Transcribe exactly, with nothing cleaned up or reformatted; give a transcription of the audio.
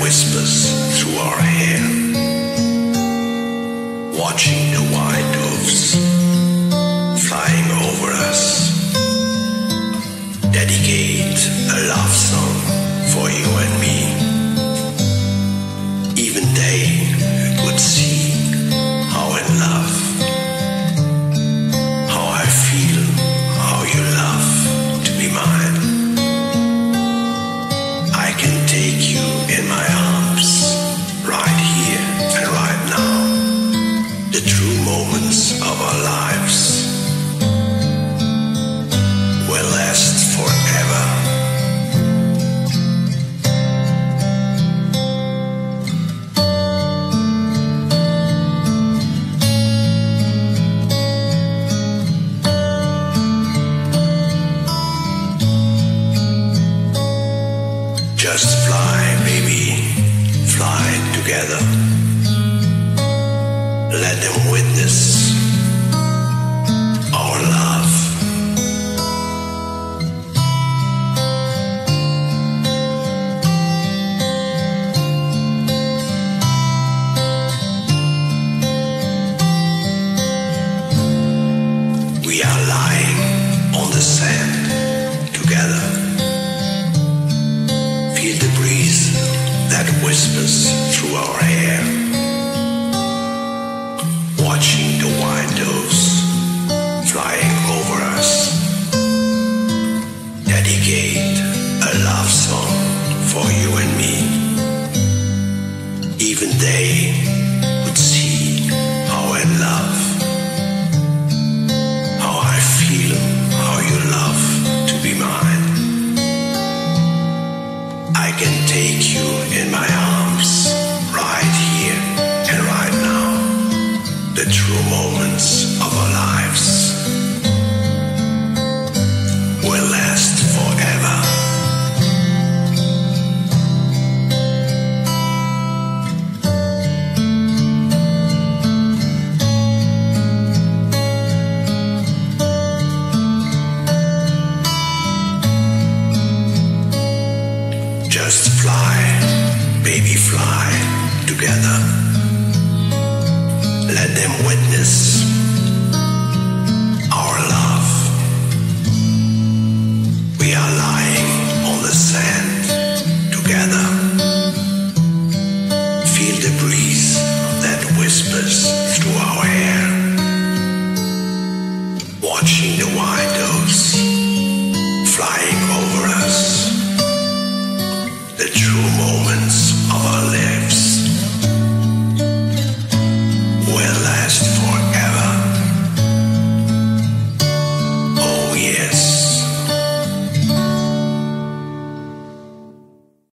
whispers through our hair, watching the white doves flying over us. Dedicate a love song for you and me. Even they would see how in love, how I feel, how you love to be mine. I can take you in my arms, right here and right now. The true moments of our lives will last forever. Just fly, baby, fly together. Let them witness our love. We are lying on the sand together. Feel the breeze that whispers through our hair, watching the white doves flying over us. Dedicate a love song for you and me. Even they would see how I love, how I feel, how you love to be mine. I can take you in my arms, right here and right now. The true moments of our lives will last forever. Just fly, baby, fly together. Let them witness